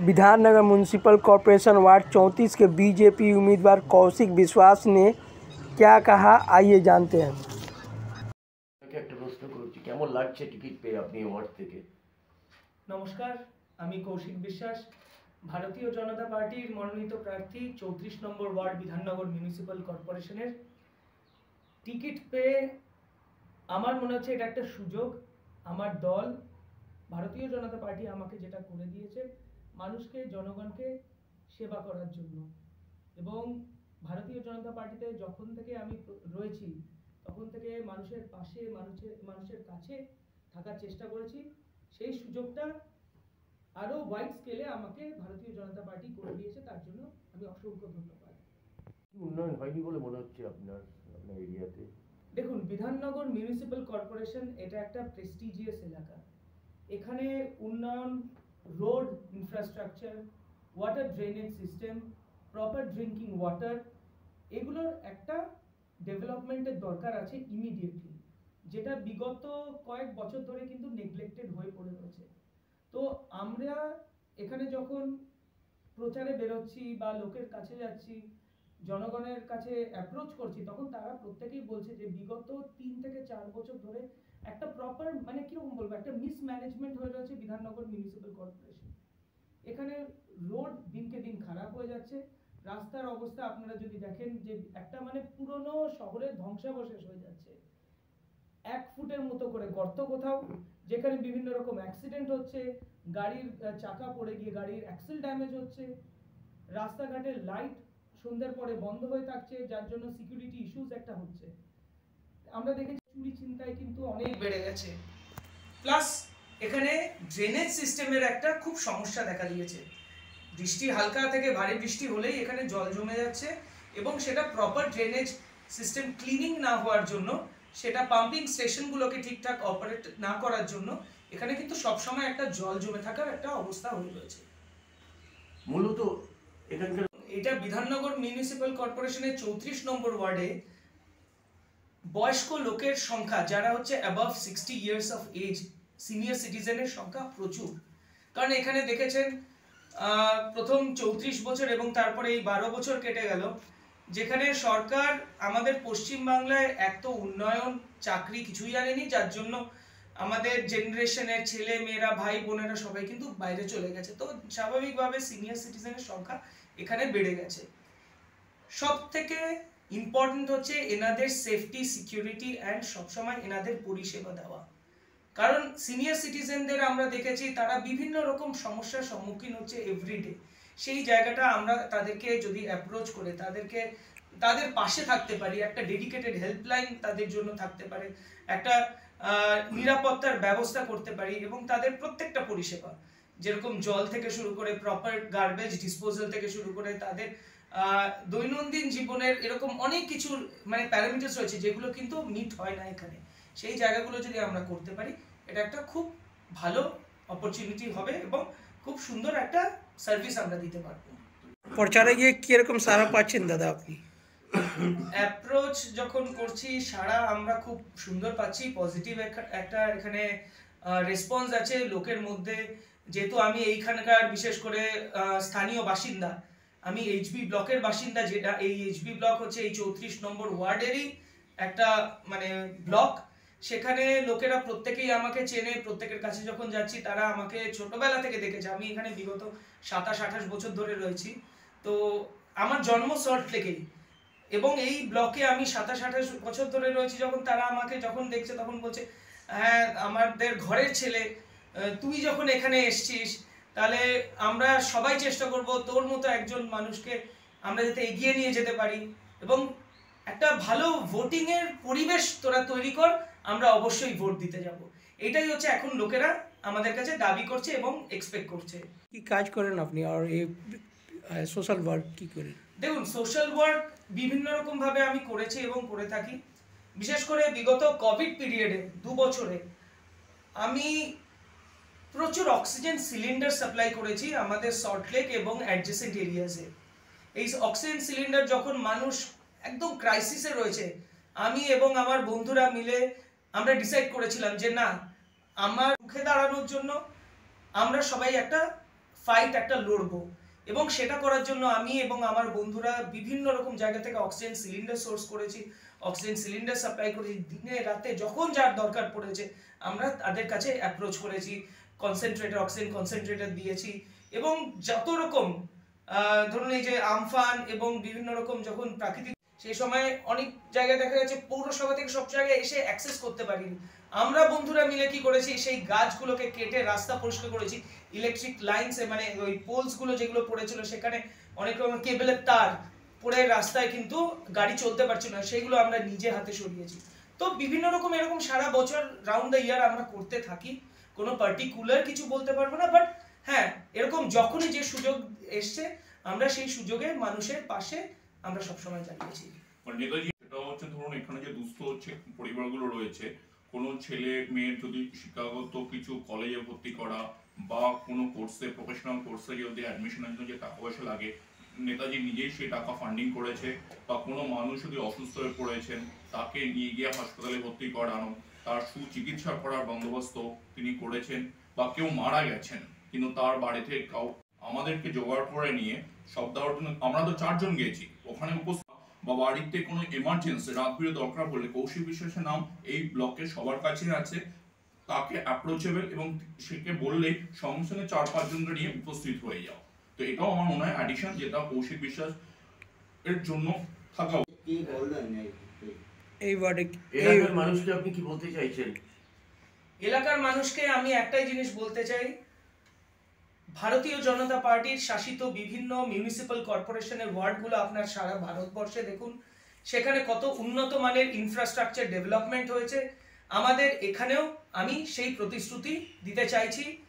Bidhannagar municipal corporation ward 34 के BJP उम्मीदवार कौशिक विश्वास ने क्या कहा, आइए जानते हैं। একটা প্রশ্ন করছি, কেমন লাগছে টিকিট পেয়ে আপনি ওয়ার্ড থেকে? নমস্কার, আমি কৌশিক বিশ্বাস, ভারতীয় জনতা পার্টির মনোনীত প্রার্থী 34 নম্বর ওয়ার্ড বিধাননগর মিউনিসিপ্যাল কর্পোরেশনের। টিকিট পেয়ে আমার মনে হচ্ছে এটা একটা সুযোগ। আমার দল ভারতীয় জনতা পার্টি আমাকে যেটা করে দিয়েছে মানুষকে, জনগণকে সেবা করার জন্য, এবং ভারতীয় জনতা পার্টিতে যখন থেকে আমি রয়েছি তখন থেকে মানুষের পাশে, মানুষের কাছে থাকার চেষ্টা করেছি। সেই সুযোগটা আরো ওয়াইড স্কেলে আমাকে ভারতীয় জনতা পার্টি করে দিয়েছে, তার জন্য আমি অসংখ্য ধন্যবাদ। উন্নয়ন হয়নি বলে মনে হচ্ছে আপনার এরিয়াতে? দেখুন, বিধাননগর মিউনিসিপ্যাল কর্পোরেশন এটা একটা প্রেস্টিজিয়াস এলাকা। এখানে উন্নয়ন, road infrastructure, water drainage system, proper drinking water, এগুলোর একটা ডেভেলপমেন্টের দরকার আছে ইমিডিয়েটলি, যেটা বিগত কয়েক বছর ধরে কিন্তু নেগলেক্টেড হয়ে পড়ে রয়েছে। তো আমরা এখানে যখন প্রচারে বেরোচ্ছি বা লোকের কাছে যাচ্ছি, জনগণের কাছে অ্যাপ্রোচ করছি, তখন তারা প্রত্যেকেই বলছে যে বিগত 3 থেকে 4 বছর ধরে একটা প্রপার, মানে কিরকম বলবো, একটা মিসম্যানেজমেন্ট হয়ে রয়েছে বিধাননগর মিউনিসিপ্যাল কর্পোরেশন। এখানে রোড দিনকে দিন খারাপ হয়ে যাচ্ছে, রাস্তার অবস্থা আপনারা যদি দেখেন যে একটা মানে পুরনো শহরের ধ্বংসাবশেষ হয়ে যাচ্ছে। 1 ফুটের মতো করে গর্ত কোথাও, যেখানে বিভিন্ন রকম অ্যাক্সিডেন্ট হচ্ছে, গাড়ির চাকা পড়ে গিয়ে গাড়ির অ্যাক্সেল ড্যামেজ হচ্ছে, রাস্তাঘাটের লাইট সন্ধ্যার পরে বন্ধ হয়ে থাকছে, যার জন্য সিকিউরিটি ইস্যুস একটা হচ্ছে। আমরা দেখেছি চুরি ছিনতাই কিন্তু অনেক বেড়ে গেছে। প্লাস এখানে ড্রেনেজ সিস্টেমের একটা খুব সমস্যা দেখা দিয়েছে। বৃষ্টি, হালকা থেকে ভারী বৃষ্টি হলেই এখানে জল জমে যাচ্ছে, এবং সেটা প্রপার ড্রেনেজ সিস্টেম ক্লিনিং না হওয়ার জন্য, সেটা পাম্পিং স্টেশনগুলোকে ঠিকঠাক অপারেট না করার জন্য এখানে কিন্তু সবসময় একটা জল জমে থাকার একটা অবস্থা হয়ে রয়েছে। মূলত এখানকার এটা বিধাননগর মিউনিসিপ্যাল কর্পোরেশনের 34 নম্বর ওয়ার্ডে বয়স্ক লোকের সংখ্যা, যারা হচ্ছে above 60 years of age, senior সিটিজেনের সংখ্যা প্রচুর। কারণ এখানে দেখেছেন প্রথম 34 বছর এবং তারপরে এই 12 বছর কেটে গেল, যেখানে সরকার আমাদের পশ্চিমবাংলায় এক তো উন্নয়ন, চাকরি কিছুই আনেনি, যার জন্য আমাদের জেনারেশনের ছেলে মেয়েরা, ভাই বোনেরা সবাই কিন্তু বাইরে চলে গেছে। তো স্বাভাবিকভাবে সিনিয়র সিটিজেনের সংখ্যা এখানে বেড়ে গেছে। সব থেকে ইম্পর্টেন্ট হচ্ছে এনাদের সেফটি, সিকিউরিটি অ্যান্ড সবসময় এনাদের পরিষেবা দেওয়া। কারণ সিনিয়র সিটিজেনদের আমরা দেখেছি তারা বিভিন্ন রকম সমস্যার সম্মুখীন হচ্ছে এভরিডে। সেই জায়গাটা আমরা তাদেরকে যদি অ্যাপ্রোচ করে তাদের পাশে থাকতে পারি, একটা ডেডিকেটেড হেল্পলাইন তাদের জন্য থাকতে পারে, একটা নিরাপত্তার ব্যবস্থা করতে পারি, এবং তাদের প্রত্যেকটা পরিষেবা, যেরকম জল থেকে শুরু করে প্রপার গার্বেজ ডিসপোজাল থেকে শুরু করে তাদের দৈনন্দিন জীবনের এরকম অনেক কিছু মানে প্যারামিটার্স রয়েছে যেগুলো কিন্তু মিট হয় না এখানে। সেই জায়গাগুলো যদি আমরা করতে পারি, এটা একটা খুব ভালো অপরচুনিটি হবে এবং খুব সুন্দর একটা সার্ভিস আমরা দিতে পারবো। প্রচারে গিয়ে কিরকম সাড়া পাচ্ছেন দাদা আপনি? অ্যাপ্রোচ যখন করছি, সাড়া আমরা খুব সুন্দর পাচ্ছি, পজিটিভ একটা এখানে রেসপন্স আছে লোকের মধ্যে। যেহেতু আমি এইখানকার বিশেষ করে স্থানীয় বাসিন্দা, আমি এইচবি ব্লকের বাসিন্দা, যেটা এই এইচবি ব্লক হচ্ছে এই 34 নম্বর ওয়ার্ডেরই একটা মানে ব্লক। সেখানে লোকেরা প্রত্যেকেই আমাকে চেনে, প্রত্যেকের কাছে যখন যাচ্ছি তারা আমাকে ছোটবেলা থেকে দেখেছে। আমি এখানে বিগত 27-28 বছর ধরে রয়েছি। তো আমার জন্ম সল্ট লেকেই, এবং এই ব্লকে আমি 27-28 বছর ধরে রয়েছি। যখন তারা আমাকে যখন দেখছে তখন বলছে, হ্যাঁ আমাদের ঘরের ছেলে, তুই যখন এখানে এসছিস তাহলে আমরা সবাই চেষ্টা করব তোর মতো একজন মানুষকে আমরা যাতে এগিয়ে নিয়ে যেতে পারি, এবং একটা ভালো ভোটিং এর পরিবেশ তোরা তৈরি কর, আমরা অবশ্যই ভোট দিতে যাব। এটাই হচ্ছে এখন লোকেরা আমাদের কাছে দাবি করছে এবং এক্সপেক্ট করছে। কি কাজ করেন আপনি, আর এই সোশ্যাল ওয়ার্ক কি করেন? দেখুন, সোশ্যাল ওয়ার্ক বিভিন্ন রকম ভাবে আমি করেছি এবং করে থাকি। বিশেষ করে বিগত কোভিড পিরিয়ডে 2 বছরে আমি প্রচুর অক্সিজেন সিলিন্ডার সাপ্লাই করেছি আমাদের সল্টলেক এবং অ্যাডজেসেন্ট এরিয়াসে। এই অক্সিজেন সিলিন্ডার যখন মানুষ একদম ক্রাইসিসে রয়েছে, আমি এবং আমার বন্ধুরা মিলে আমরা ডিসাইড করেছিলাম যে না, আমার মুখে দাঁড়ানোর জন্য আমরা সবাই একটা ফাইট একটা লড়বো, এবং সেটা করার জন্য আমি এবং আমার বন্ধুরা বিভিন্ন রকম জায়গা থেকে অক্সিজেন সিলিন্ডার সোর্স করেছি, অক্সিজেন সিলিন্ডার সাপ্লাই করেছি, দিনে রাতে যখন যার দরকার পড়েছে আমরা তাদের কাছে অ্যাপ্রোচ করেছি, কনসেন্ট্রেটর অক্সিজেন কনসেন্ট্রেটর দিয়েছি, এবং যত রকম ধরুন এই যে আমফান এবং বিভিন্ন রকম যখন প্রাকৃতিক, সেই সময় অনেক জায়গায় দেখা যাচ্ছে পৌরসভা থেকে সব জায়গায় এসে অ্যাক্সেস করতে পারিনি, আমরা বন্ধুরা মিলে কি করেছি সেই গাছগুলোকে কেটে রাস্তা পরিষ্কার করেছি, ইলেকট্রিক লাইনস মানে ওই পোলস গুলো যেগুলো পড়েছিল সেখানে অনেক রকম কেবলের তার পড়ে রাস্তায় কিন্তু গাড়ি চলতে পারছিল না, সেইগুলো আমরা নিজে হাতে সরিয়েছি। তো বিভিন্ন রকম এরকম সারা বছর রাউন্ড দ্য ইয়ার আমরা করতে থাকি, কোনো পার্টিকুলার কিছু বলতে পারবো না, বাট হ্যাঁ এরকম যখনই যে সুযোগ এসছে আমরা সেই সুযোগে মানুষের পাশে আমরা সবসময় দাঁড়িয়েছি। নেতাজি, এটা হচ্ছে ধরুন এখানে যে দুস্থ পরিবারগুলো রয়েছে, কোনো ছেলে মেয়ের যদি শিক্ষাগত কিছু কলেজে ভর্তি করা বা কোনো কোর্সে প্রফেশনাল কোর্সে যদি অ্যাডমিশনের জন্য যে টাকা পয়সা লাগে, নেতাজি নিজেই সেই টাকা ফান্ডিং করেছে, বা কোনো মানুষ যদি অসুস্থ হয়ে পড়েছেন তাকে নিয়ে গিয়ে হাসপাতালে ভর্তি করানো, তার সুচিকিৎসা করার বন্দোবস্ত তিনি করেছেন, বা কেউ মারা গেছেন কিন্তু তার বাড়িতে আমাদেরকে জোগাড় করে নিয়ে সব দেওয়ার জন্য, আমরা তো 4 জন গিয়েছি ওখানে উপস্থিত, বা বাড়িতে কোনো এমার্জেন্সি রাত্রিরে দরকার পড়লে কৌশিক বিশ্বাসের নাম এই ব্লকে সবার কাছে আছে, তাকে অ্যাপ্রোচেবল, এবং সেকে বললেই সঙ্গে সঙ্গে 4-5 জনকে নিয়ে উপস্থিত হয়ে যাও। তো এটাও আমার মনে হয় অ্যাডিশন, যেটা কৌশিক বিশ্বাস এর জন্য থাকা। এই ওয়ার্ডে এলাকার মানুষকে আপনি কি বলতে চাইছেন? এলাকার মানুষকে আমি একটাই জিনিস বলতে চাই, ভারতীয় জনতা পার্টির শাসিত বিভিন্ন মিউনিসিপ্যাল কর্পোরেশনের ওয়ার্ডগুলো আপনার সারা ভারতবর্ষে দেখুন, সেখানে কত উন্নত মানের ইনফ্রাস্ট্রাকচার ডেভেলপমেন্ট হয়েছে, আমাদের এখানেও আমি সেই প্রতিশ্রুতি দিতে চাইছি।